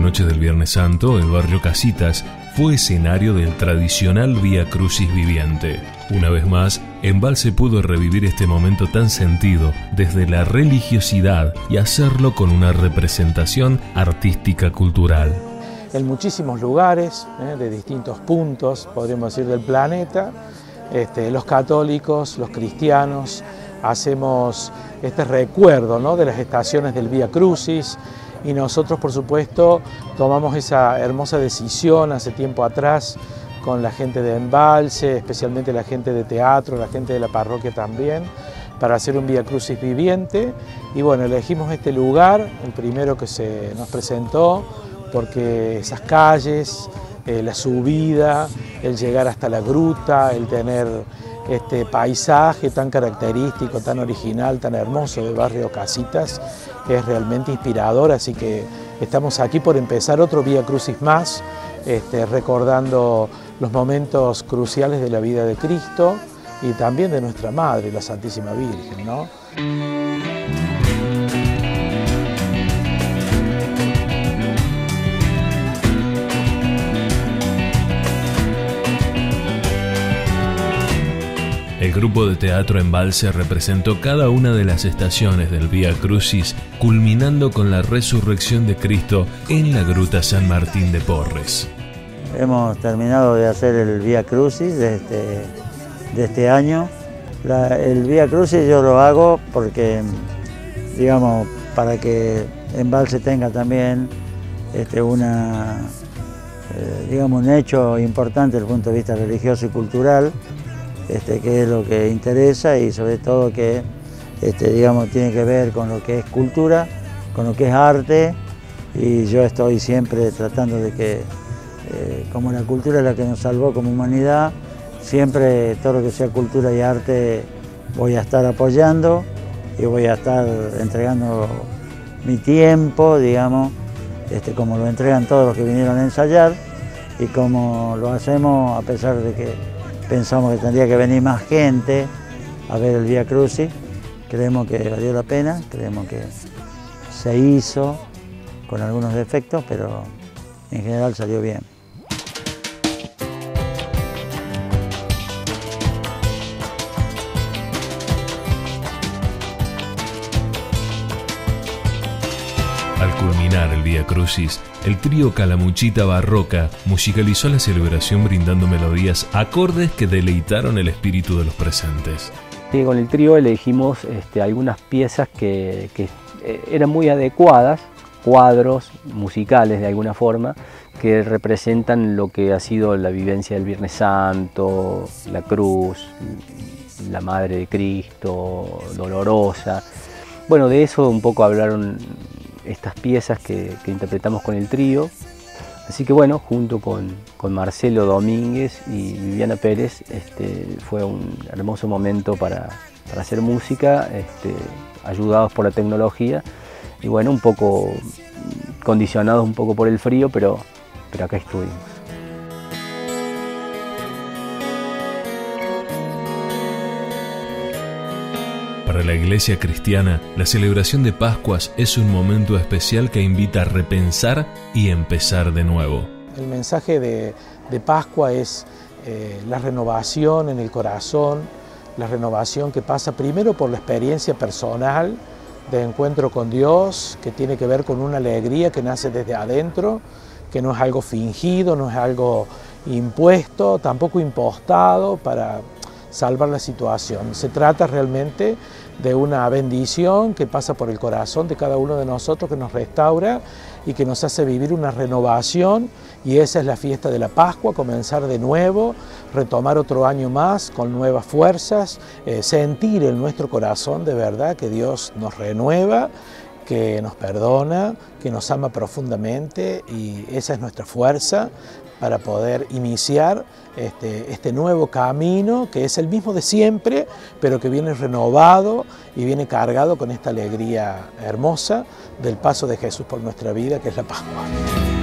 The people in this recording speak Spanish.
noche del Viernes Santo, el barrio Casitas fue escenario del tradicional Vía Crucis viviente. Una vez más, Embalse pudo revivir este momento tan sentido desde la religiosidad y hacerlo con una representación artística cultural. En muchísimos lugares, de distintos puntos, podríamos decir, del planeta, los católicos, los cristianos, hacemos este recuerdo, ¿no?, de las estaciones del Vía Crucis, y nosotros, por supuesto, tomamos esa hermosa decisión hace tiempo atrás con la gente de Embalse, especialmente la gente de teatro, la gente de la parroquia también, para hacer un Vía Crucis viviente. Y bueno, elegimos este lugar, el primero que se nos presentó, porque esas calles, la subida, el llegar hasta la gruta, el tener este paisaje tan característico, tan original, tan hermoso del barrio Casitas, es realmente inspirador. Así que estamos aquí por empezar otro Vía Crucis más, recordando los momentos cruciales de la vida de Cristo y también de nuestra Madre, la Santísima Virgen, ¿no? El grupo de teatro Embalse representó cada una de las estaciones del Vía Crucis, culminando con la resurrección de Cristo en la Gruta San Martín de Porres. Hemos terminado de hacer el Vía Crucis de este año. El Vía Crucis yo lo hago porque, digamos, para que Embalse tenga también digamos, un hecho importante desde el punto de vista religioso y cultural, que es lo que interesa, y sobre todo que digamos, tiene que ver con lo que es cultura, con lo que es arte, y yo estoy siempre tratando de que, como la cultura es la que nos salvó como humanidad, siempre todo lo que sea cultura y arte voy a estar apoyando y voy a estar entregando mi tiempo, digamos, como lo entregan todos los que vinieron a ensayar, y como lo hacemos a pesar de que pensamos que tendría que venir más gente a ver el Vía Crucis. Creemos que valió la pena, creemos que se hizo con algunos defectos, pero en general salió bien. Al culminar el Vía Crucis, el trío Calamuchita Barroca musicalizó la celebración brindando melodías acordes que deleitaron el espíritu de los presentes. Sí, con el trío elegimos algunas piezas que eran muy adecuadas, cuadros musicales de alguna forma, que representan lo que ha sido la vivencia del Viernes Santo, la cruz, la Madre de Cristo, dolorosa. Bueno, de eso un poco hablaron estas piezas que interpretamos con el trío. Así que bueno, junto con Marcelo Domínguez y Viviana Pérez, fue un hermoso momento para hacer música, ayudados por la tecnología, y bueno, un poco condicionados un poco por el frío, pero acá estuvimos. Para la Iglesia cristiana, la celebración de Pascuas es un momento especial que invita a repensar y empezar de nuevo. El mensaje de Pascua es la renovación en el corazón, la renovación que pasa primero por la experiencia personal de encuentro con Dios, que tiene que ver con una alegría que nace desde adentro, que no es algo fingido, no es algo impuesto, tampoco impostado para salvar la situación. Se trata realmente de una bendición que pasa por el corazón de cada uno de nosotros, que nos restaura y que nos hace vivir una renovación, y esa es la fiesta de la Pascua, comenzar de nuevo, retomar otro año más con nuevas fuerzas, sentir en nuestro corazón de verdad que Dios nos renueva, que nos perdona, que nos ama profundamente, y esa es nuestra fuerza para poder iniciar este nuevo camino, que es el mismo de siempre, pero que viene renovado y viene cargado con esta alegría hermosa del paso de Jesús por nuestra vida, que es la Pascua.